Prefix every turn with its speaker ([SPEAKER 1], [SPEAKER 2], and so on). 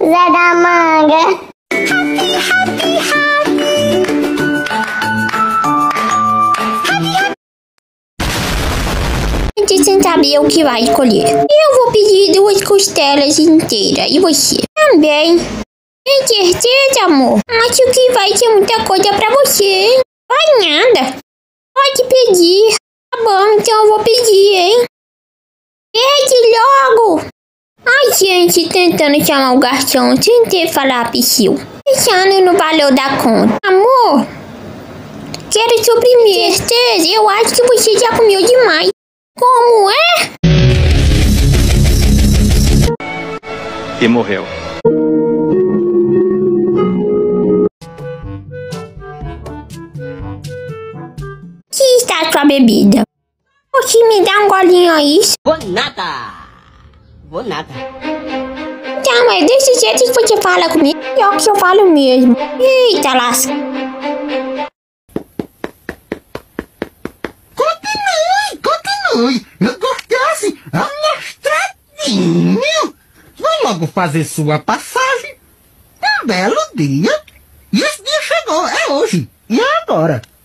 [SPEAKER 1] Zé da Manga.
[SPEAKER 2] Gente, sem saber o que vai escolher. Eu vou pedir 2 costelas inteiras. E você? Também. Tem certeza, amor? Acho que vai ser muita coisa pra você, hein? Vai nada. Pode pedir. Tá bom, então eu vou pedir, hein? Pede logo. Ai, gente, tentando chamar o garçom sem ter falar psiu. Pensando no valor da conta. Amor, quero sobremesa. Certeza, eu acho que você já comeu demais. Como é?
[SPEAKER 3] E morreu.
[SPEAKER 2] Que está a sua bebida? Você me dá um golinho aí?
[SPEAKER 4] Vou nada. Vou nada.
[SPEAKER 2] Então, mas desse jeito que você fala comigo, pior que eu falo mesmo. Eita, lasca.
[SPEAKER 5] Continue. Eu gostasse amostradinho. Vai logo fazer sua passagem. Um belo dia. E esse dia chegou. É hoje. E é agora.